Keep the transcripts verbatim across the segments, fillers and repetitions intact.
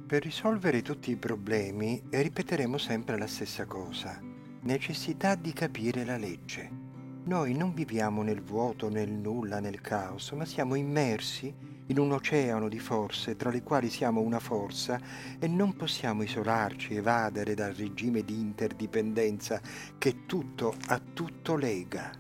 Per risolvere tutti i problemi ripeteremo sempre la stessa cosa: necessità di capire la legge. Noi non viviamo nel vuoto, nel nulla, nel caos, ma siamo immersi in un oceano di forze tra le quali siamo una forza e non possiamo isolarci, evadere dal regime di interdipendenza che tutto a tutto lega.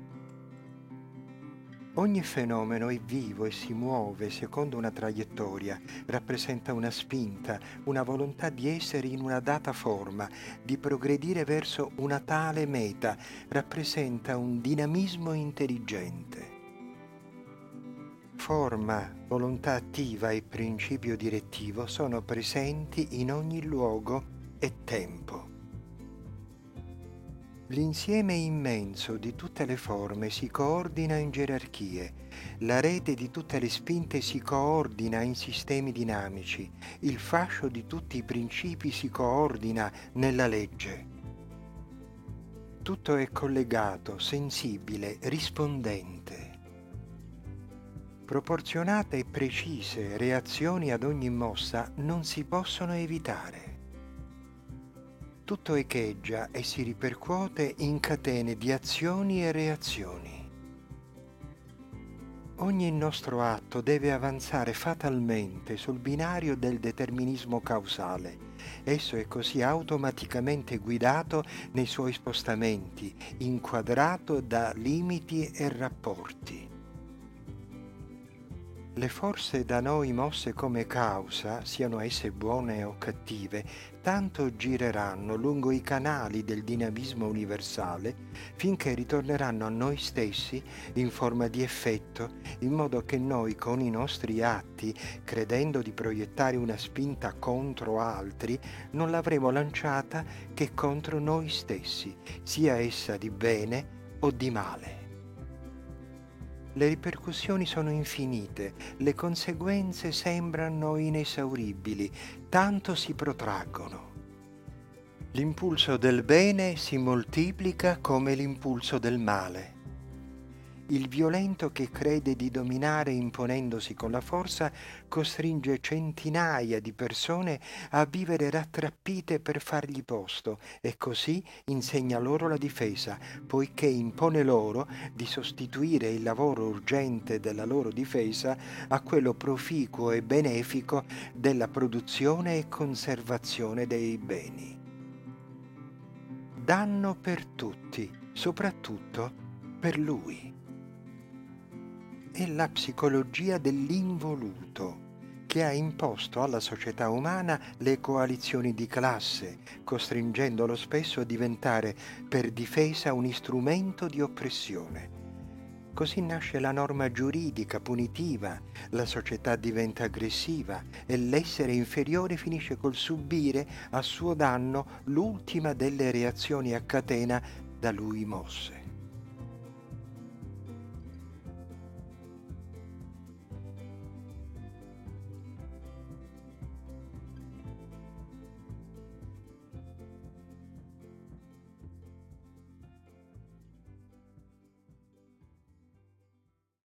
Ogni fenomeno è vivo e si muove secondo una traiettoria, rappresenta una spinta, una volontà di essere in una data forma, di progredire verso una tale meta, rappresenta un dinamismo intelligente. Forma, volontà attiva e principio direttivo sono presenti in ogni luogo e tempo. L'insieme immenso di tutte le forme si coordina in gerarchie, la rete di tutte le spinte si coordina in sistemi dinamici, il fascio di tutti i principi si coordina nella legge. Tutto è collegato, sensibile, rispondente. Proporzionate e precise reazioni ad ogni mossa non si possono evitare. Tutto echeggia e si ripercuote in catene di azioni e reazioni. Ogni nostro atto deve avanzare fatalmente sul binario del determinismo causale. Esso è così automaticamente guidato nei suoi spostamenti, inquadrato da limiti e rapporti. Le forze da noi mosse come causa, siano esse buone o cattive, tanto gireranno lungo i canali del dinamismo universale finché ritorneranno a noi stessi in forma di effetto, in modo che noi con i nostri atti, credendo di proiettare una spinta contro altri, non l'avremo lanciata che contro noi stessi, sia essa di bene o di male. Le ripercussioni sono infinite, le conseguenze sembrano inesauribili, tanto si protraggono. L'impulso del bene si moltiplica come l'impulso del male. Il violento che crede di dominare imponendosi con la forza costringe centinaia di persone a vivere rattrappite per fargli posto e così insegna loro la difesa, poiché impone loro di sostituire il lavoro urgente della loro difesa a quello proficuo e benefico della produzione e conservazione dei beni. Danno per tutti, soprattutto per lui. È la psicologia dell'involuto che ha imposto alla società umana le coalizioni di classe, costringendolo spesso a diventare per difesa un strumento di oppressione. Così nasce la norma giuridica punitiva, la società diventa aggressiva e l'essere inferiore finisce col subire a suo danno l'ultima delle reazioni a catena da lui mosse.